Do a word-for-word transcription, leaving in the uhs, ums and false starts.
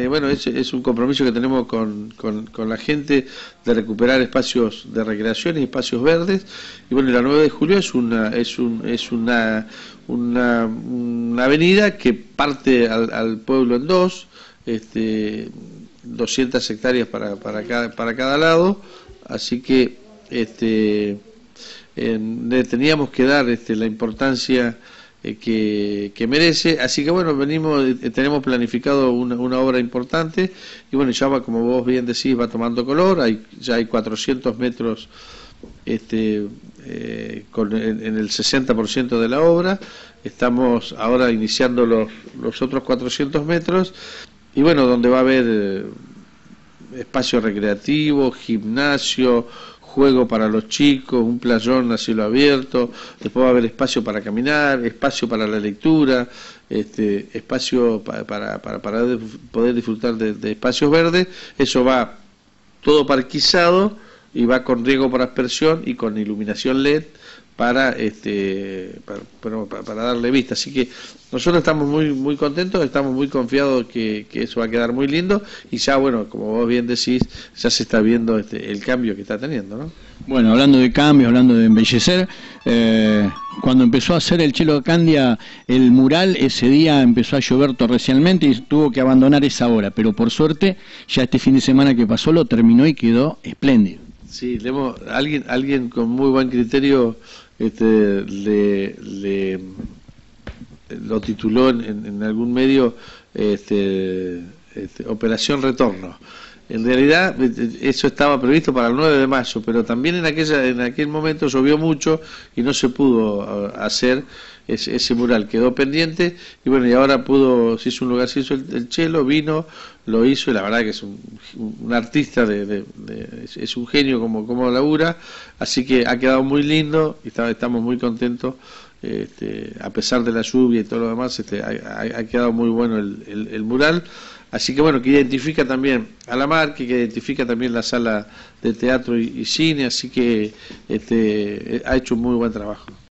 Eh, bueno, es, es un compromiso que tenemos con, con, con la gente de recuperar espacios de recreación y espacios verdes. Y bueno, la nueve de julio es una es un, es una, una, una avenida que parte al, al pueblo en dos, este, doscientas hectáreas para, para, cada, para cada lado, así que este, eh, le teníamos que dar este, la importancia eh, que, que merece, así que bueno, venimos, eh, tenemos planificado una, una obra importante y bueno, ya va, como vos bien decís, va tomando color, hay, ya hay cuatrocientos metros este, eh, con, en, en el sesenta por ciento de la obra, estamos ahora iniciando los, los otros cuatrocientos metros y bueno, donde va a haber eh, espacio recreativo, gimnasio, juego para los chicos, un playón a cielo abierto, después va a haber espacio para caminar, espacio para la lectura, este, espacio para, para, para, para poder disfrutar de, de espacios verdes. Eso va todo parquizado y va con riego por aspersión y con iluminación L E D para este para, para, para darle vista. Así que nosotros estamos muy muy contentos, estamos muy confiados que, que eso va a quedar muy lindo y ya, bueno, como vos bien decís, ya se está viendo este, el cambio que está teniendo, ¿no? Bueno, hablando de cambio, hablando de embellecer, eh, cuando empezó a hacer el Chelo Candia el mural, ese día empezó a llover torrencialmente y tuvo que abandonar esa obra, pero por suerte ya este fin de semana que pasó lo terminó y quedó espléndido. Sí, le hemos, alguien alguien con muy buen criterio este, le, le lo tituló en, en algún medio este, este, Operación Retorno. En realidad eso estaba previsto para el nueve de mayo, pero también en aquella en aquel momento llovió mucho y no se pudo hacer ese, ese mural, quedó pendiente y bueno, y ahora pudo, se hizo un lugar, se hizo el, el Chelo, vino, lo hizo y la verdad que es un, un artista, de, de, de, es un genio como, como labura, así que ha quedado muy lindo y está, estamos muy contentos. Este, a pesar de la lluvia y todo lo demás, este, ha, ha quedado muy bueno el, el, el mural, así que bueno, que identifica también a la marca, que identifica también la sala de teatro y, y cine, así que este, ha hecho un muy buen trabajo.